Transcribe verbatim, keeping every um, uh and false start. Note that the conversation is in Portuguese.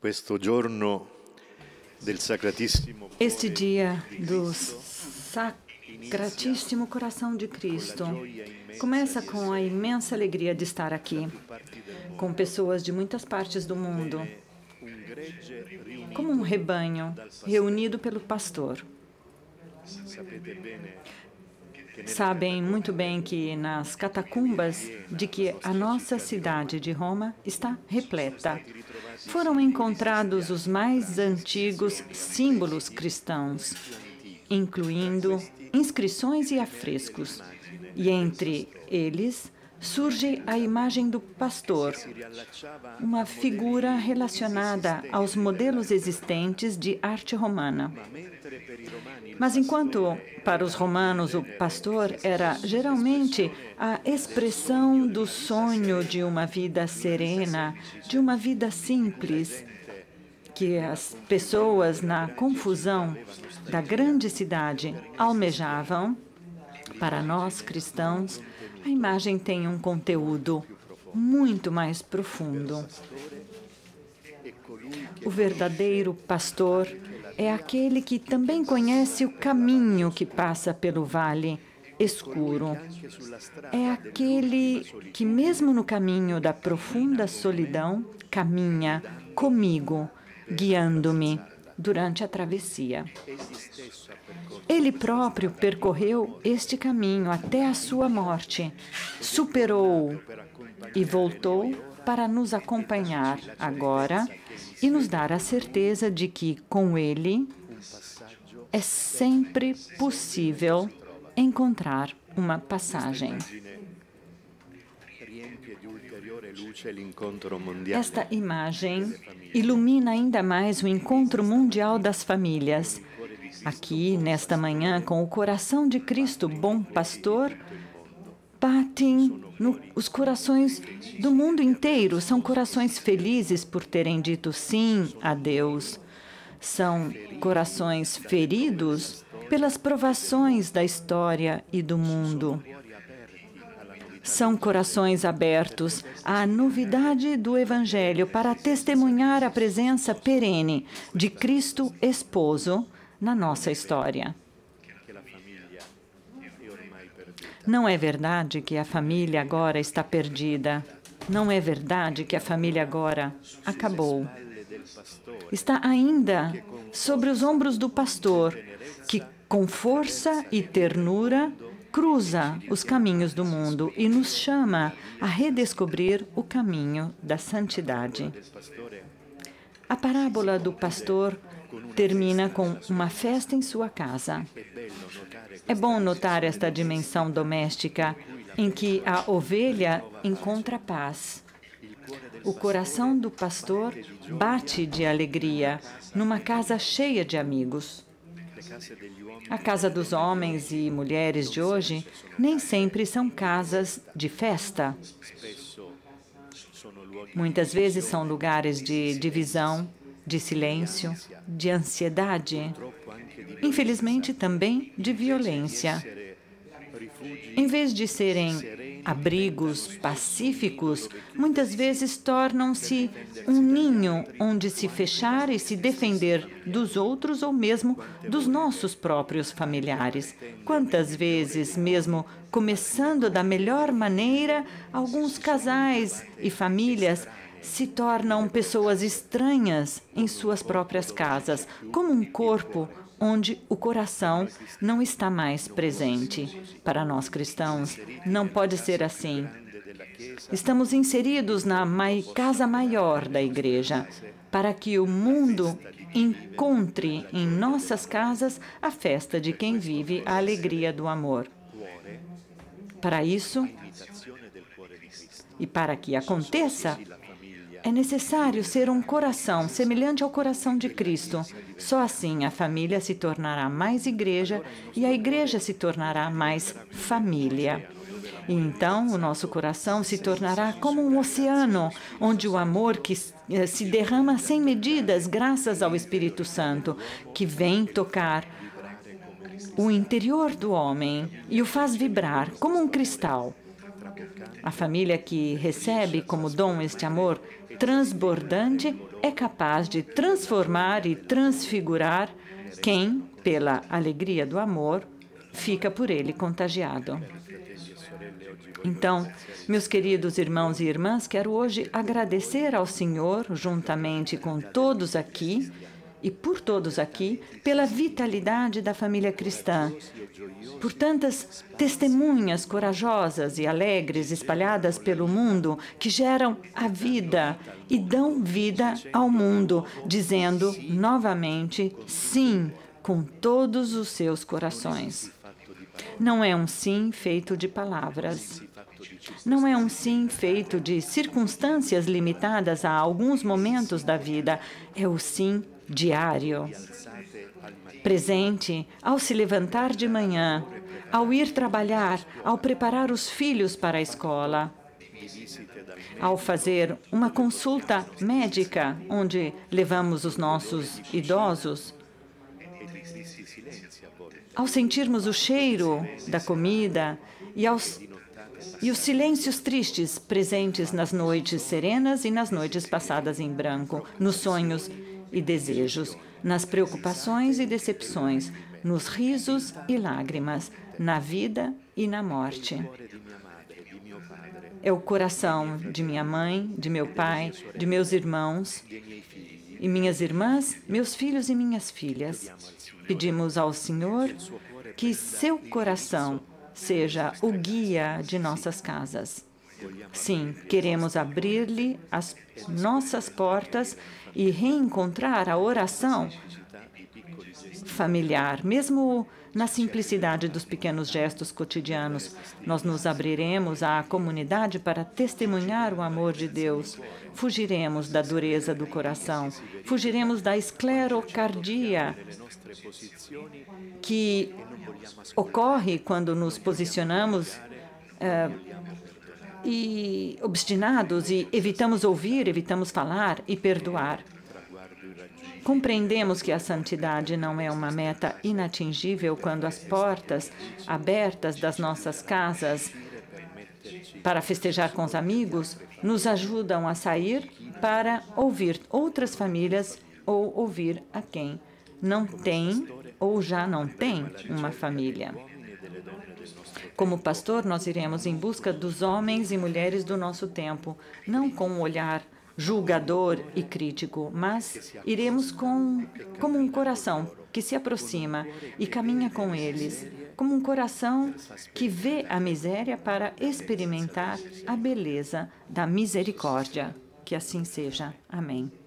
Este dia do Sacratíssimo Coração de Cristo começa com a imensa alegria de estar aqui, com pessoas de muitas partes do mundo, como um rebanho reunido pelo pastor. Sabem muito bem que nas catacumbas de que a nossa cidade de Roma está repleta, foram encontrados os mais antigos símbolos cristãos, incluindo inscrições e afrescos, e entre eles surge a imagem do pastor, uma figura relacionada aos modelos existentes de arte romana. Mas enquanto para os romanos o pastor era geralmente a expressão do sonho de uma vida serena, de uma vida simples, que as pessoas na confusão da grande cidade almejavam, para nós cristãos, a imagem tem um conteúdo muito mais profundo. O verdadeiro pastor é aquele que também conhece o caminho que passa pelo vale escuro. É aquele que, mesmo no caminho da profunda solidão, caminha comigo, guiando-me durante a travessia. Ele próprio percorreu este caminho até a sua morte, superou e voltou para nos acompanhar agora e nos dar a certeza de que, com ele, é sempre possível encontrar uma passagem. Esta imagem ilumina ainda mais o encontro mundial das famílias. Aqui, nesta manhã, com o coração de Cristo, bom pastor, batem no, os corações do mundo inteiro. São corações felizes por terem dito sim a Deus. São corações feridos pelas provações da história e do mundo. São corações abertos à novidade do Evangelho para testemunhar a presença perene de Cristo esposo na nossa história. Não é verdade que a família agora está perdida. Não é verdade que a família agora acabou. Está ainda sobre os ombros do pastor, que com força e ternura cruza os caminhos do mundo e nos chama a redescobrir o caminho da santidade. A parábola do pastor termina com uma festa em sua casa. É bom notar esta dimensão doméstica em que a ovelha encontra paz. O coração do pastor bate de alegria numa casa cheia de amigos. A casa dos homens e mulheres de hoje nem sempre são casas de festa. Muitas vezes são lugares de divisão, de silêncio, de ansiedade, infelizmente também de violência. Em vez de serem abrigos pacíficos, muitas vezes tornam-se um ninho onde se fechar e se defender dos outros ou mesmo dos nossos próprios familiares. Quantas vezes, mesmo começando da melhor maneira, alguns casais e famílias se tornam pessoas estranhas em suas próprias casas, como um corpo onde o coração não está mais presente. Para nós cristãos, não pode ser assim. Estamos inseridos na casa maior da igreja, para que o mundo encontre em nossas casas a festa de quem vive a alegria do amor. Para isso, e para que aconteça, é necessário ser um coração semelhante ao coração de Cristo. Só assim a família se tornará mais igreja e a igreja se tornará mais família. E então o nosso coração se tornará como um oceano, onde o amor que se derrama sem medidas graças ao Espírito Santo, que vem tocar o interior do homem e o faz vibrar como um cristal. A família que recebe como dom este amor transbordante é capaz de transformar e transfigurar quem, pela alegria do amor, fica por ele contagiado. Então, meus queridos irmãos e irmãs, quero hoje agradecer ao Senhor, juntamente com todos aqui, e por todos aqui, pela vitalidade da família cristã, por tantas testemunhas corajosas e alegres espalhadas pelo mundo que geram a vida e dão vida ao mundo, dizendo novamente sim com todos os seus corações. Não é um sim feito de palavras. Não é um sim feito de circunstâncias limitadas a alguns momentos da vida. É o sim diário, presente ao se levantar de manhã, ao ir trabalhar, ao preparar os filhos para a escola, ao fazer uma consulta médica, onde levamos os nossos idosos, ao sentirmos o cheiro da comida e, aos, e os silêncios tristes presentes nas noites serenas e nas noites passadas em branco, nos sonhos e desejos, nas preocupações e decepções, nos risos e lágrimas, na vida e na morte. É o coração de minha mãe, de meu pai, de meus irmãos e minhas irmãs, meus filhos e minhas filhas. Pedimos ao Senhor que seu coração seja o guia de nossas casas. Sim, queremos abrir-lhe as nossas portas e reencontrar a oração familiar, mesmo na simplicidade dos pequenos gestos cotidianos. Nós nos abriremos à comunidade para testemunhar o amor de Deus. Fugiremos da dureza do coração, fugiremos da esclerocardia que ocorre quando nos posicionamos uh, e obstinados e evitamos ouvir, evitamos falar e perdoar. Compreendemos que a santidade não é uma meta inatingível quando as portas abertas das nossas casas para festejar com os amigos nos ajudam a sair para ouvir outras famílias ou ouvir a quem não tem ou já não tem uma família. Como pastor, nós iremos em busca dos homens e mulheres do nosso tempo, não com um olhar julgador e crítico, mas iremos com, como um coração que se aproxima e caminha com eles, como um coração que vê a miséria para experimentar a beleza da misericórdia. Que assim seja. Amém.